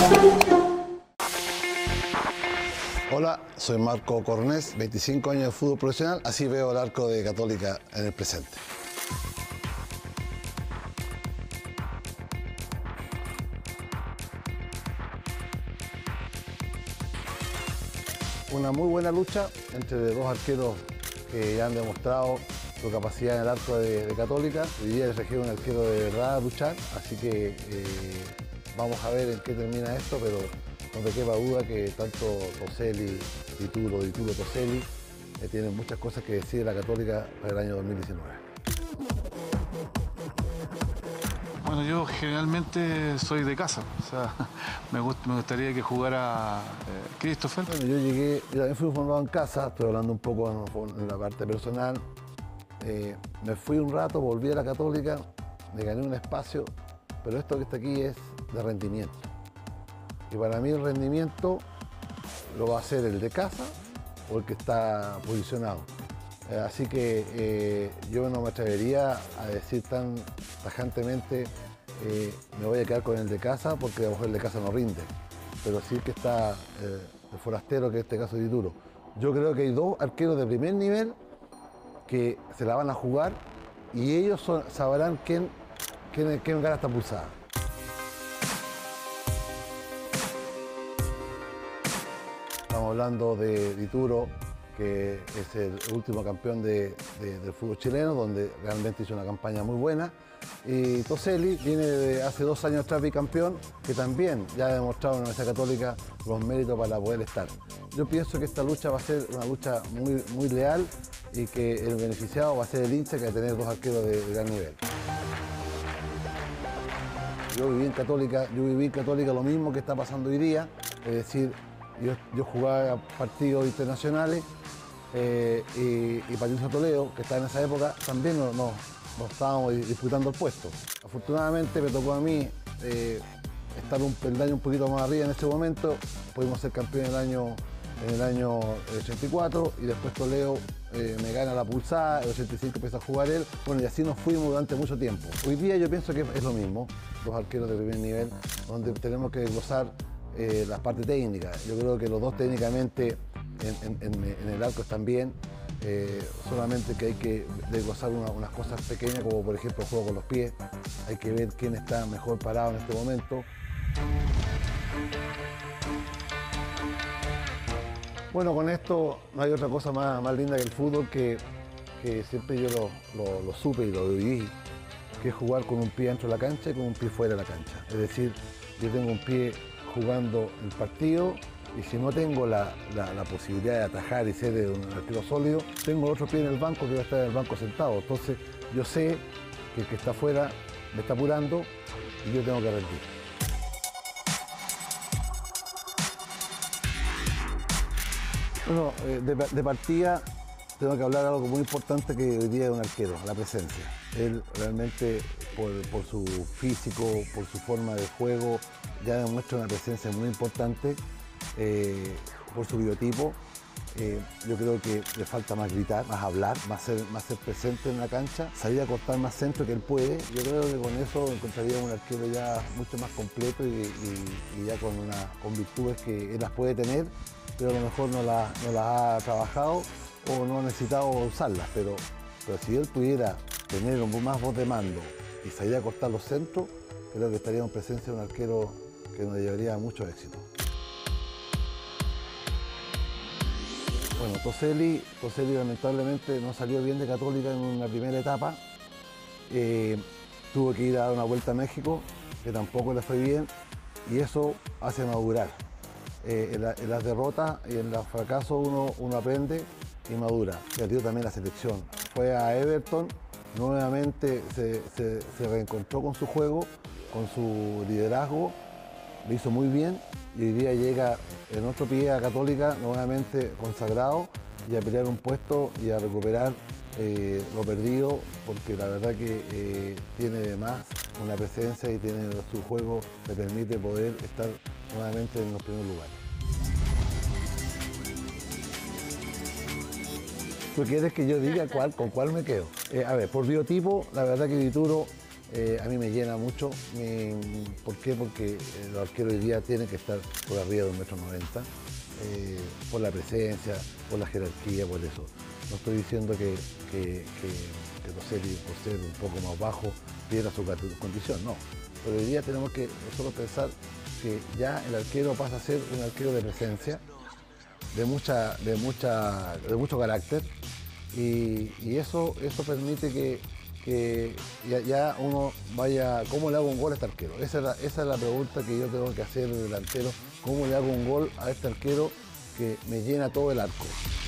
Hola, soy Marco Cornés, 25 años de fútbol profesional, así veo el arco de Católica en el presente. Una muy buena lucha entre dos arqueros que ya han demostrado su capacidad en el arco de Católica. Hoy día les requiere un arquero de verdad a luchar, así que vamos a ver en qué termina esto, pero no me quepa duda que tanto Toselli, Dituro, Toselli, tienen muchas cosas que decir de la Católica para el año 2019. Bueno, yo generalmente soy de casa, o sea, me gustaría que jugara Christopher. Bueno, yo también fui formado en casa, estoy hablando un poco en la parte personal. Me fui un rato, volví a la Católica, me gané un espacio, pero esto que está aquí es de rendimiento. Y para mí el rendimiento lo va a hacer el de casa o el que está posicionado. Así que yo no me atrevería a decir tan tajantemente me voy a quedar con el de casa porque a lo mejor el de casa no rinde. Pero sí que está el forastero, que en este caso es Dituro. Yo creo que hay dos arqueros de primer nivel que se la van a jugar y ellos sabrán quién gana esta pulsada. Estamos hablando de Dituro, que es el último campeón del fútbol chileno, donde realmente hizo una campaña muy buena. Y Toselli viene de hace 2 años atrás bicampeón, que también ya ha demostrado en la Universidad Católica los méritos para poder estar. Yo pienso que esta lucha va a ser una lucha muy leal y que el beneficiado va a ser el hincha, que va a tener dos arqueros de gran nivel. Yo viví en Católica lo mismo que está pasando hoy día, es decir, yo jugaba partidos internacionales y Patricio Toledo, que estaba en esa época, también no estábamos disputando el puesto. Afortunadamente me tocó a mí estar un peldaño un poquito más arriba en ese momento. Pudimos ser campeones en el año 84 y después Toledo me gana la pulsada, el 85 empieza a jugar él. Bueno, y así nos fuimos durante mucho tiempo. Hoy día yo pienso que es lo mismo, dos arqueros de primer nivel, donde tenemos que desglosar la parte técnica. Yo creo que los dos técnicamente en el arco están bien, solamente que hay que desglosar unas cosas pequeñas, como por ejemplo el juego con los pies. Hay que ver quién está mejor parado en este momento. Bueno, con esto no hay otra cosa más linda que el fútbol, que siempre yo lo supe y lo viví, que es jugar con un pie dentro de la cancha y con un pie fuera de la cancha. Es decir, yo tengo un pie jugando el partido y si no tengo la posibilidad de atajar y ser un arquero sólido, tengo el otro pie en el banco, que va a estar en el banco sentado. Entonces yo sé que el que está afuera me está apurando y yo tengo que rendir. Bueno, de partida tengo que hablar de algo muy importante que hoy día es un arquero, la presencia. Él realmente, por su físico, por su forma de juego, ya demuestra una presencia muy importante, por su biotipo. Yo creo que le falta más gritar, más hablar, más ser presente en la cancha, salir a cortar más centro que él puede. Yo creo que con eso encontraría un arquero ya mucho más completo y ya con virtudes que él las puede tener, pero a lo mejor no las ha trabajado o no ha necesitado usarlas, pero si él pudiera tener más voz de mando y salir a cortar los centros, creo que estaría en presencia de un arquero que nos llevaría a mucho éxito. Bueno, Toselli lamentablemente no salió bien de Católica en una primera etapa. Tuvo que ir a dar una vuelta a México, que tampoco le fue bien, y eso hace madurar. En las derrotas y en los fracasos uno aprende y madura. Perdió también la selección. Fue a Everton, nuevamente se reencontró con su juego, con su liderazgo, lo hizo muy bien y hoy día llega en otro pie a Católica, nuevamente consagrado, y a pelear un puesto y a recuperar lo perdido, porque la verdad que tiene más una presencia y tiene su juego, le permite poder estar nuevamente en los primeros lugares. ¿Tú quieres que yo diga con cuál me quedo? A ver, por biotipo, la verdad que Dituro a mí me llena mucho. ¿Por qué? Porque los arqueros hoy día tienen que estar por arriba de 1,90 m, por la presencia, por la jerarquía, por eso. No estoy diciendo que Toselli, por ser un poco más bajo, pierda su condición, no. Pero hoy día tenemos que nosotros pensar que ya el arquero pasa a ser un arquero de presencia, de mucho carácter, y eso permite que ya uno vaya, ¿cómo le hago un gol a este arquero? Esa es la pregunta que yo tengo que hacer el delantero, ¿cómo le hago un gol a este arquero que me llena todo el arco?